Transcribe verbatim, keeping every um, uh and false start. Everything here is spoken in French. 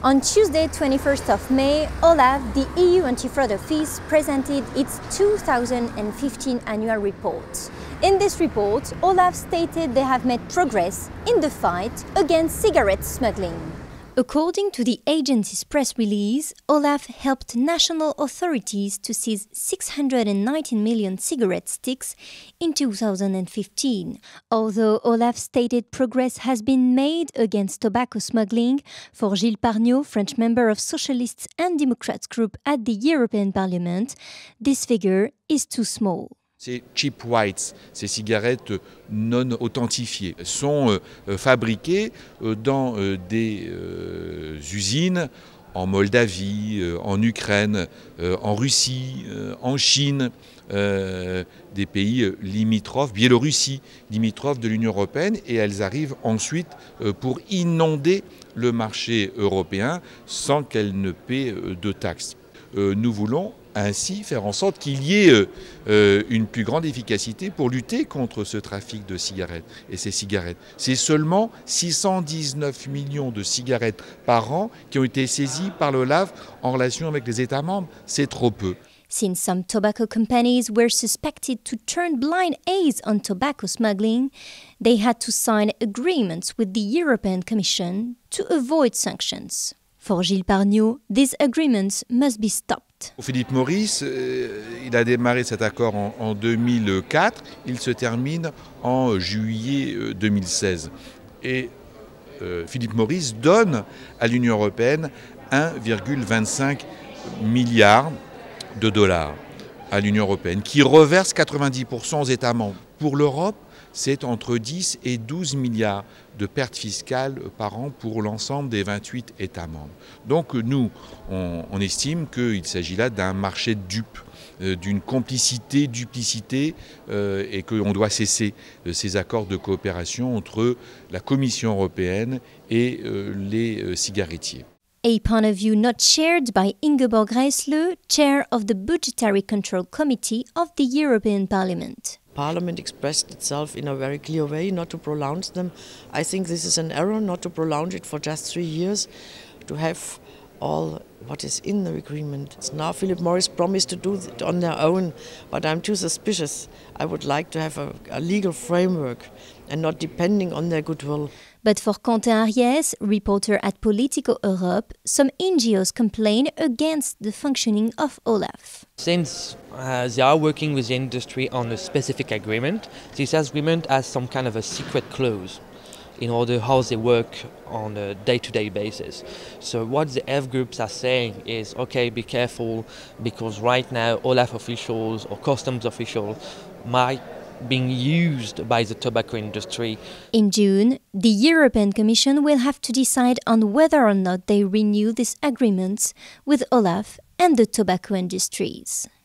On Tuesday, twenty-first of May, OLAF, the E U Anti-Fraud Office, presented its two thousand fifteen annual report. In this report, OLAF stated they have made progress in the fight against cigarette smuggling. According to the agency's press release, OLAF helped national authorities to seize six hundred nineteen million cigarette sticks in two thousand fifteen. Although OLAF stated progress has been made against tobacco smuggling, for Gilles Pargneaux, French member of Socialists and Democrats group at the European Parliament, this figure is too small. Ces cheap whites, ces cigarettes non authentifiées, sont euh, fabriquées euh, dans euh, des euh, usines en Moldavie, euh, en Ukraine, euh, en Russie, euh, en Chine, euh, des pays limitrophes, Biélorussie, limitrophes de l'Union européenne, et elles arrivent ensuite euh, pour inonder le marché européen sans qu'elles ne paient euh, de taxes. Euh, nous voulons ainsi faire en sorte qu'il y ait euh, une plus grande efficacité pour lutter contre ce trafic de cigarettes et ces cigarettes. C'est seulement six cent dix-neuf millions de cigarettes par an qui ont été saisies par l'OLAF en relation avec les États membres. C'est trop peu. Since some tobacco companies were suspected to turn blind eyes on tobacco smuggling, they had to sign agreements with the European Commission to avoid sanctions. For Gilles Pargneaux, these agreements must be stopped. Philippe Maurice, euh, il a démarré cet accord en, en deux mille quatre, il se termine en juillet euh, deux mille seize. Et euh, Philippe Maurice donne à l'Union européenne un virgule vingt-cinq milliard de dollars à l'Union européenne, qui reverse quatre-vingt-dix pour cent aux États membres. Pour l'Europe, c'est entre dix et douze milliards de pertes fiscales par an pour l'ensemble des vingt-huit États membres. Donc nous, on, on estime qu'il s'agit là d'un marché de dupes, euh, d'une complicité, duplicité, euh, et qu'on doit cesser euh, ces accords de coopération entre la Commission européenne et euh, les euh, cigarettiers. A point of view not shared by Ingeborg Gräßle, chair of the Budgetary Control Committee of the European Parliament. Parliament expressed itself in a very clear way not to prolong them. I think this is an error not to prolong it for just three years, to have all what is in the agreement. Now Philip Morris promised to do it on their own, but I'm too suspicious. I would like to have a, a legal framework and not depending on their goodwill. But for Quentin Ariès, reporter at Politico Europe, some N G Os complain against the functioning of OLAF. Since uh, they are working with the industry on a specific agreement, this agreement has some kind of a secret clause in order how they work on a day-to-day basis. So what the F groups are saying is, okay, be careful, because right now OLAF officials or customs officials might being used by the tobacco industry. In June, the European Commission will have to decide on whether or not they renew these agreements with OLAF and the tobacco industries.